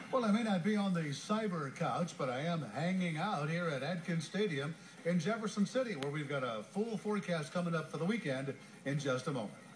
Well, I may not be on the cyber couch, but I am hanging out here at Adkins Stadium in Jefferson City, where we've got a full forecast coming up for the weekend in just a moment.